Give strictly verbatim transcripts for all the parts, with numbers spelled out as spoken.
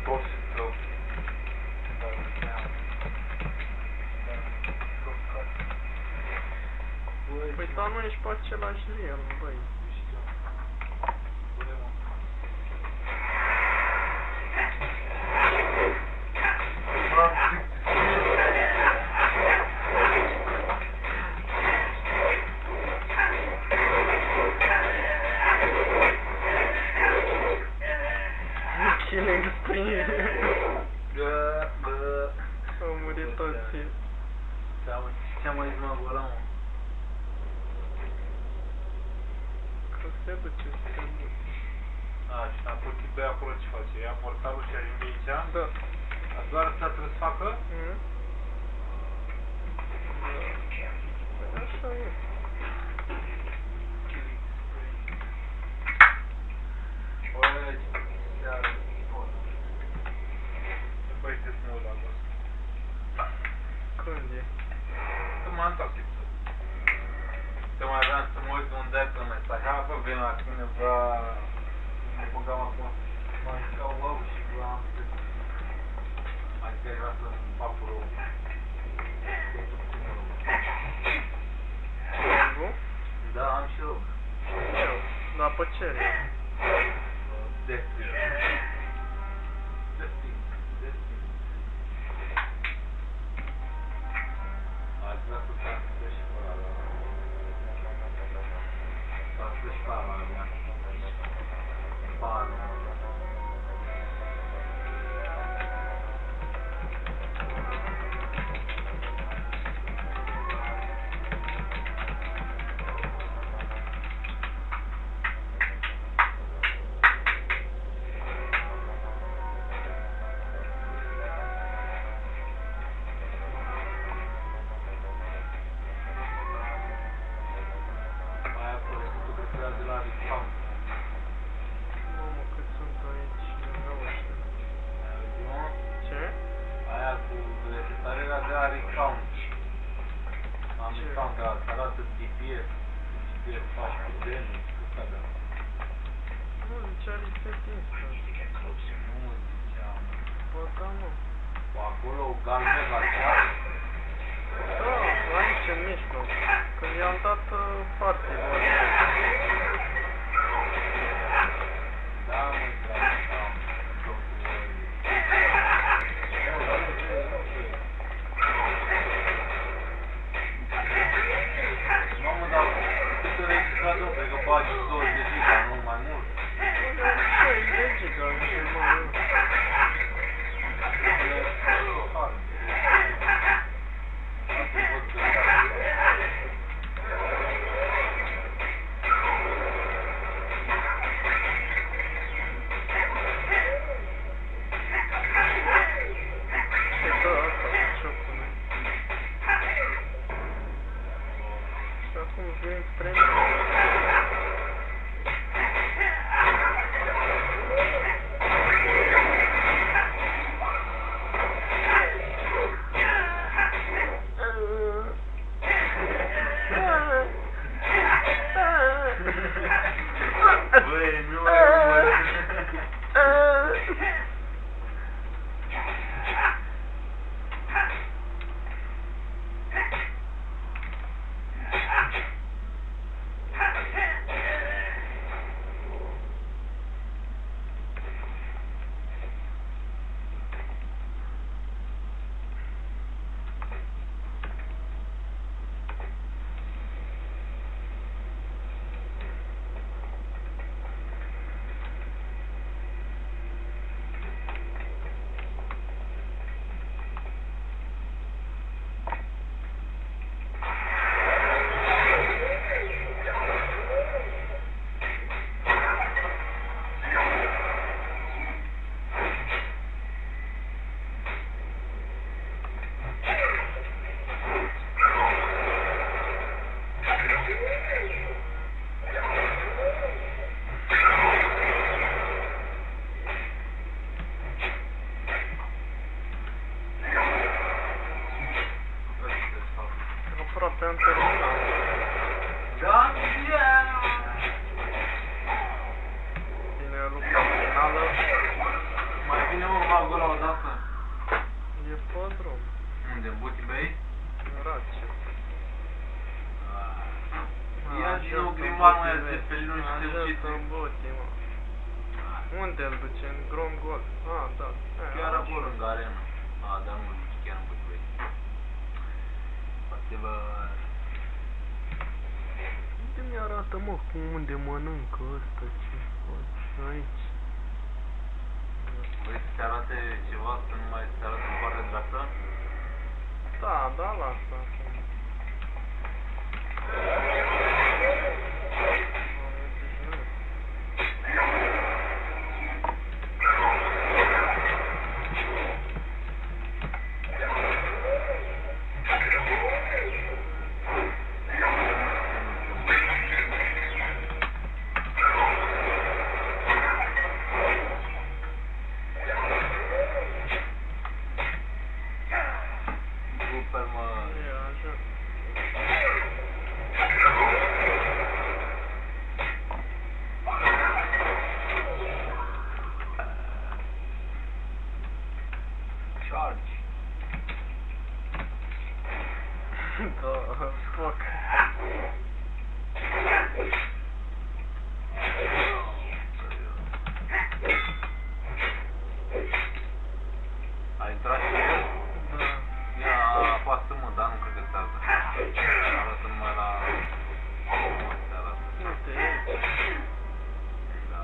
sosul tău. Păi dar nu ești pe același nivel, băi. Killing spree. Bă, bă. Au murit toți. Ce-am mai zis mă ăla, mă? Că se duce, se duce. A, și am portit doi acolo ce face? Ia portalul și ajunge aici? Da. Doar asta trebuie să facă? Mhm. Da. Așa e. Băi, ce seară. Nu băi, te mă la gos. Când e? Să mă întorc. Că mai vreau să mă uit unde ai pe mesaj. Ha, bă, vin la tine, bă. Ne băgam acum. Mai scau ou și vreau să... Mai zic că vreau să-mi fac rău. Nu? Da, am și eu. Eu. Dar pe ce e? Destin. Destin. Destin. Ați vrea să transfer și pe ala. Transfer și pe ala mea. Bani. Mamă, cât sunt aici, nu ăștia. Ce? Aia cu resetarea de la recount. Am Ce? recount, dar arată D P S. G P S faci cu damage, cu cadea. Nu, zicea reset instant. Nu ziceam. Bă, da, mă. Acolo, galben la ceas. Da, aici, în mijloc. Când i-am dat uh, partii lor. Da, mă, dragă, da. Mamă, dar cât înregistrat-o? Cred că bagi douăzeci de giga, nu mai mult. șaizeci de giga, și mai mult. Și da, asta cu ciocul meu. Și acum vin spre mine. Băi, nu mai mă. Aproape am terminat. Da, Vine lupta finală. mai vine un acolo odată? E pe drum. Unde? În Buti Bay? Race. Ia și eu grimar mai azi de pe luni și te uciți. În Buti, mă. Unde îl duce? În Grom Gol? Ah, da. Chiar acolo, lângă arena. Ah, dar nu îl duce chiar în Buti Bay. Poate vă... Unde mi-arată, mă, cum unde mănâncă ăsta, ce faci aici? Vrei să te arate ceva, să nu mai se arate în partea dreaptă? Da, da, lasă acum. Da, fuck. A intrat și el? Da. Ia, apasă-mă, dar nu cred că se arată. Arată numai la... Nu se arată. Uite, aici. Da.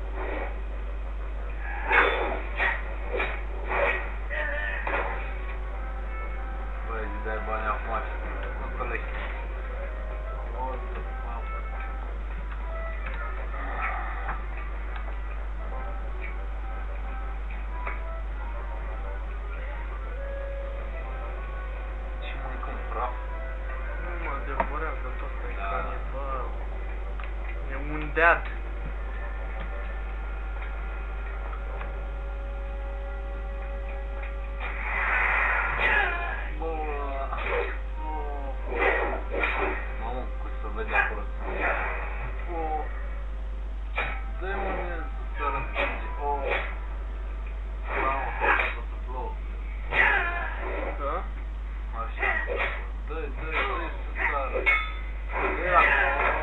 Băi, îți dai bani acum și nu colegi. Și mâncăm praf. Nu mă devorează tot pe Da. canibal. E un dead. Mamă, cum se vede acolo să mă ia. O, dă-i mă mie să răspunde. O, mamă, să se plouă. Da? Așa, dă-i, dă-i, dă-i să sară. Dă-i la...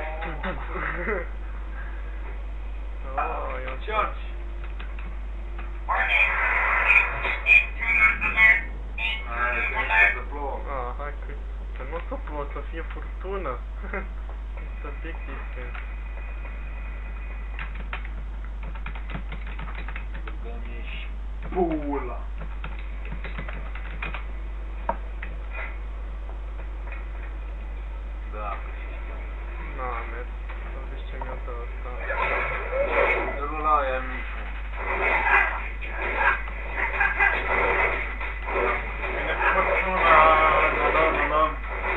Oh, e un George! Hai, să se plouă. Ah, hai că... Că nu o să pot, să fie furtună. It's a big difference. Dă-mi și pula. Da, că și știu. Na, mers. Să vezi ce mi-a dat asta. Dă-l la aia mici, mă. Vine furtuna, da, da, da, da.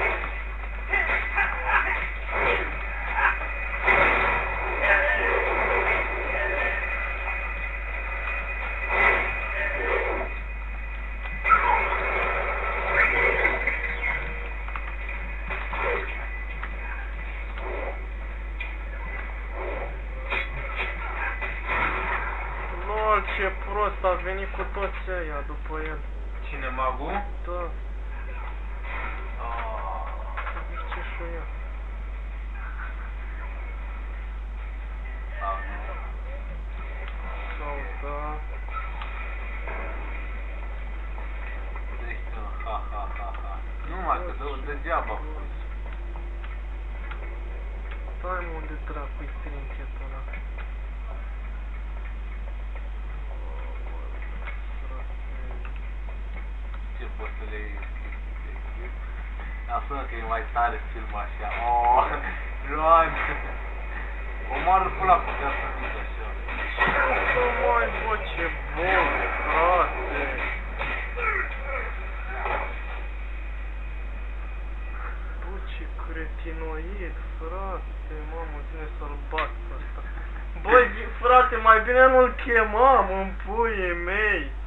Lol, ce prost, a venit cu toți ăia după el. Cine, magul? Da, Ah, vezi ce și ea. ah, nu. Sau da. Deci, ha, ha, ha, ha. Numai că dă degeaba. Stai mă, unde dracu-i trinchetul ăla. Ce poți să le iei? Asta că e mai tare film așa. Oh, Ioan! Omoară pula cu viața mică așa. Ce mai bă, ce bun, frate! Bă, ce cretinoid, frate, mamă, ține să-l bat pe ăsta. Băi, frate, mai bine nu-l chemam în puii mei!